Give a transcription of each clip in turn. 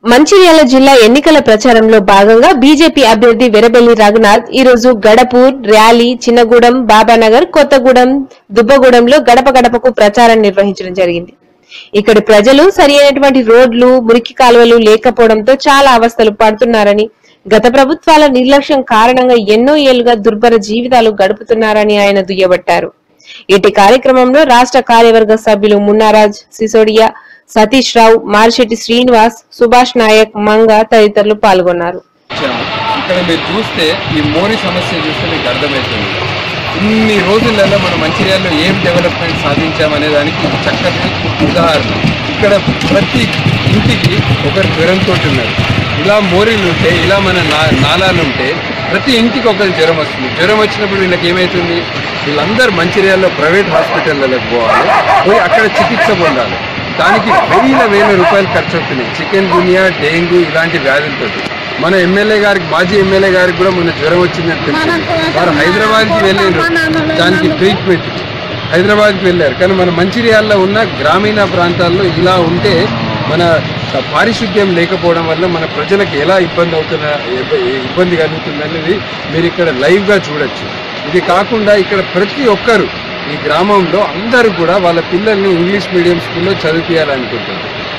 మంచిర్యాల జిల్లా ఎన్నికల ప్రచారంలో భాగంగా బీజేపీ అభ్యర్థి వెరబెల్లి రఘునాథ్ ఈ రోజు గడపూర్, ర్యాలీ, చిన్నగూడెం, బాబానగర్, కొత్తగూడెం, దుబ్బగూడెంలో గడప గడపకు ప్రచారం నిర్వహించడం జరిగింది. ఇక్కడి ప్రజలు సరైనటువంటి రోడ్లు, మురికి కాలువలు లేకపోవడంతో చాలా అవస్థలు పడుతున్నారని, గత ప్రభుత్వాల నిర్లక్ష్యం కారణంగా ఎన్నో ఏళ్లుగా దుర్భర జీవితాలు గడుపుతున్నారని ఆయన దుయ్యబట్టారు. ఇటు కార్యక్రమంలో రాష్ట్ర కార్యవర్గ సభ్యులు మున్నారాజ్, సిసోడియా, సతీష్ రావు, మార్షెట్టి శ్రీనివాస్, సుభాష్ నాయక్, మంగ తదితరులు పాల్గొన్నారు. ఇక్కడ మీరు చూస్తే ఈ మోరీ సమస్య చూస్తే మీకు అర్థమవుతుంది. ఇన్ని రోజులలో మనం మంచిర్యాలలో ఏం డెవలప్మెంట్ సాధించామనే దానికి చక్కటి ఉదాహరణ. ఇక్కడ ప్రతి ఇంటికి ఒకరు జ్వరంతో ఉన్నారు. ఇలా మోరీలు ఉంటే, ఇలా మన నాలాలు ఉంటే ప్రతి ఇంటికి ఒకరు జ్వరం వస్తుంది. జ్వరం వచ్చినప్పుడు వీళ్ళకి ఏమవుతుంది, వీళ్ళందరూ మంచిర్యాలలో ప్రైవేట్ హాస్పిటళ్ళకి పోయి అక్కడ చికిత్స పొందాలి. దానికి వేల రూపాయలు ఖర్చు అవుతున్నాయి. చికెన్ గునియా, డెంగ్యూ ఇలాంటి వ్యాధులతో. మన ఎమ్మెల్యే గారికి, మాజీ ఎమ్మెల్యే గారికి కూడా మొన్న జ్వరం వచ్చిందని తెలిసింది. వారు హైదరాబాద్కి వెళ్ళారు, దానికి ట్రీట్మెంట్ హైదరాబాద్కి వెళ్ళారు. కానీ మన మంచిర్యాలలో ఉన్న గ్రామీణ ప్రాంతాల్లో ఇలా ఉంటే మన పారిశుద్ధ్యం లేకపోవడం వల్ల మన ప్రజలకు ఎలా ఇబ్బంది కలుగుతుందనేది మీరు ఇక్కడ లైవ్గా చూడొచ్చు. ఇది కాకుండా ఇక్కడ ప్రతి ఒక్కరు ఈ గ్రామంలో అందరూ కూడా వాళ్ళ పిల్లల్ని ఇంగ్లీష్ మీడియం స్కూల్లో చదివించాలనుకుంటున్నారు.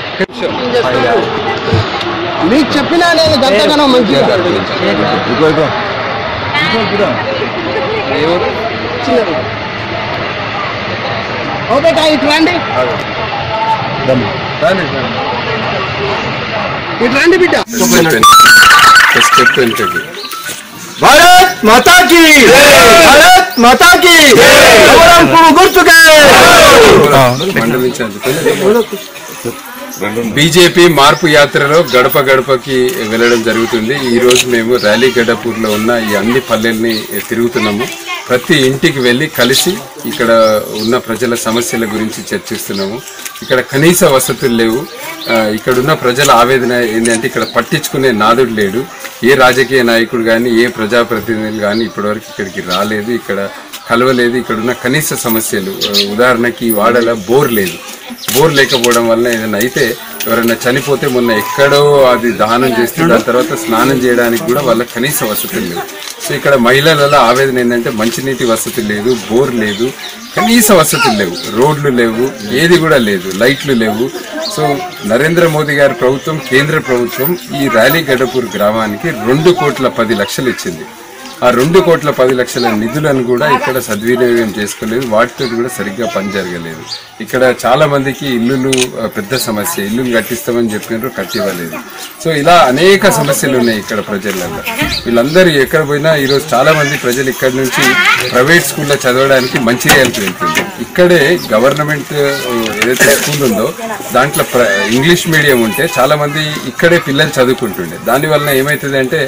మీకు చెప్పినా నేను గంటగానో మంచిగా ఇటు రండి, ఇటు రండి బిడ్డ. భారత్ మాతాకి, భారత్ మాతాకి గుర్తుగా. బీజేపీ మార్పు యాత్రలో గడప గడపకి వెళ్ళడం జరుగుతుంది. ఈ రోజు మేము ర్యాలీ గడపూర్లో ఉన్న ఈ అన్ని పల్లెల్ని తిరుగుతున్నాము. ప్రతి ఇంటికి వెళ్ళి కలిసి ఇక్కడ ఉన్న ప్రజల సమస్యల గురించి చర్చిస్తున్నాము. ఇక్కడ కనీస వసతులు లేవు. ఇక్కడున్న ప్రజల ఆవేదన ఏంటంటే ఇక్కడ పట్టించుకునే నాదుడు లేడు. ఏ రాజకీయ నాయకుడు కానీ, ఏ ప్రజాప్రతినిధులు కానీ ఇప్పటివరకు ఇక్కడికి రాలేదు, ఇక్కడ కలవలేదు. ఇక్కడున్న కనీస సమస్యలు, ఉదాహరణకి వాడల బోర్ లేదు. బోర్ లేకపోవడం వల్ల ఏదైనా అయితే, ఎవరైనా చనిపోతే మొన్న ఎక్కడో అది దహనం చేస్తే దాని తర్వాత స్నానం చేయడానికి కూడా వాళ్ళకి కనీస వసతులు లేవు. సో ఇక్కడ మహిళల ఆవేదన ఏంటంటే మంచినీటి వసతి లేదు, బోర్ లేదు, కనీస వసతులు లేవు, రోడ్లు లేవు, ఏది కూడా లేదు, లైట్లు లేవు. సో నరేంద్ర మోదీ గారి ప్రభుత్వం, కేంద్ర ప్రభుత్వం ఈ ర్యాలీ గడపూర్ గ్రామానికి 2,10,00,000 ఇచ్చింది. ఆ 2,10,00,000 నిధులను కూడా ఇక్కడ సద్వినియోగం చేసుకోలేదు. వాటితో కూడా సరిగ్గా పని జరగలేదు. ఇక్కడ చాలా మందికి ఇల్లులు పెద్ద సమస్య. ఇల్లులు కట్టిస్తామని చెప్పినారు, కట్టివ్వలేదు. సో ఇలా అనేక సమస్యలు ఉన్నాయి ఇక్కడ ప్రజలలో. వీళ్ళందరూ ఎక్కడ పోయినా ఈరోజు చాలా మంది ప్రజలు ఇక్కడ నుంచి ప్రైవేట్ స్కూల్లో చదవడానికి మంచిర్యాలకి వెళ్తుంది. ఇక్కడే గవర్నమెంట్ ఏదైతే స్కూల్ ఉందో దాంట్లో ఇంగ్లీష్ మీడియం ఉంటే చాలా మంది ఇక్కడే పిల్లలు చదువుకుంటుండే. దానివల్ల ఏమవుతుంది అంటే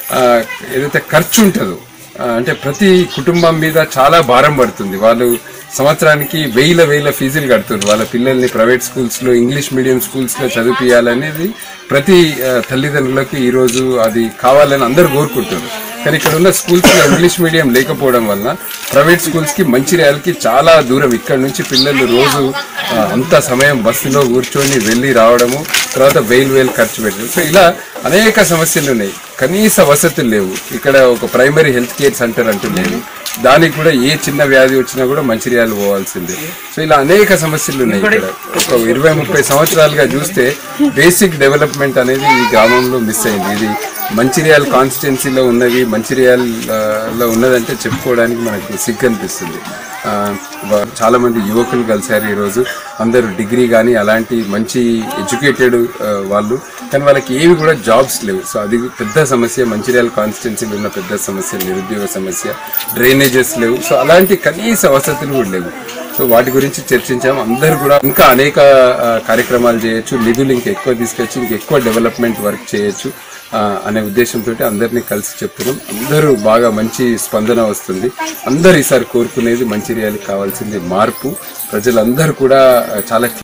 ఏదైతే ఖర్చు ఉంటుందో, అంటే ప్రతి కుటుంబం మీద చాలా భారం పడుతుంది. వాళ్ళు సంవత్సరానికి వేల ఫీజులు కడుతున్నారు. వాళ్ళ పిల్లల్ని ప్రైవేట్ స్కూల్స్లో, ఇంగ్లీష్ మీడియం స్కూల్స్లో చదివించాలనేది ప్రతి తల్లిదండ్రులకు ఈరోజు అది కావాలని అందరూ కోరుకుంటారు. కానీ ఇక్కడ ఉన్న స్కూల్స్లో ఇంగ్లీష్ మీడియం లేకపోవడం వల్ల ప్రైవేట్ స్కూల్స్కి, మంచిర్యాలకి చాలా దూరం. ఇక్కడ నుంచి పిల్లలు రోజు అంత సమయం బస్సులో కూర్చొని వెళ్ళి రావడము, తర్వాత వేలు ఖర్చు పెట్టడం. సో ఇలా అనేక సమస్యలు ఉన్నాయి. కనీస వసతులు లేవు. ఇక్కడ ఒక ప్రైమరీ హెల్త్ కేర్ సెంటర్ అంటూ లేదు. దానికి కూడా ఏ చిన్న వ్యాధి వచ్చినా కూడా మంచిర్యాల పోవాల్సిందే. సో ఇలా అనేక సమస్యలు ఉన్నాయి. ఇక్కడ ఒక 20-30 సంవత్సరాలుగా చూస్తే బేసిక్ డెవలప్మెంట్ అనేది ఈ గ్రామంలో మిస్ అయింది. ఇది మంచిర్యాల కాన్స్టిట్యున్సీలో ఉన్నది, మంచిర్యాలలో ఉన్నదంటే చెప్పుకోవడానికి మనకు సిగ్గు అనిపిస్తుంది. చాలా మంది యువకులు కలిశారు ఈరోజు. అందరూ డిగ్రీ కానీ అలాంటి మంచి ఎడ్యుకేటెడ్ వాళ్ళు, కానీ వాళ్ళకి ఏవి కూడా జాబ్స్ లేవు. సో అది పెద్ద సమస్య. మంచిర్యాల కాన్స్టిట్యున్సీలో ఉన్న పెద్ద సమస్య నిరుద్యోగ సమస్య. డ్రైనేజెస్ లేవు. సో అలాంటి కనీస వసతులు కూడా లేవు. సో వాటి గురించి చర్చించాము. అందరూ కూడా ఇంకా అనేక కార్యక్రమాలు చేయొచ్చు, నిధులు ఇంకెక్కువ తీసుకొచ్చి ఇంకెక్కువ డెవలప్మెంట్ వర్క్ చేయొచ్చు అనే ఉద్దేశంతో అందరినీ కలిసి చెప్తున్నాం. అందరూ బాగా మంచి స్పందన వస్తుంది. అందరూ ఈసారి కోరుకునేది మంచిర్యాలకు కావాల్సింది మార్పు. ప్రజలందరూ కూడా చాలా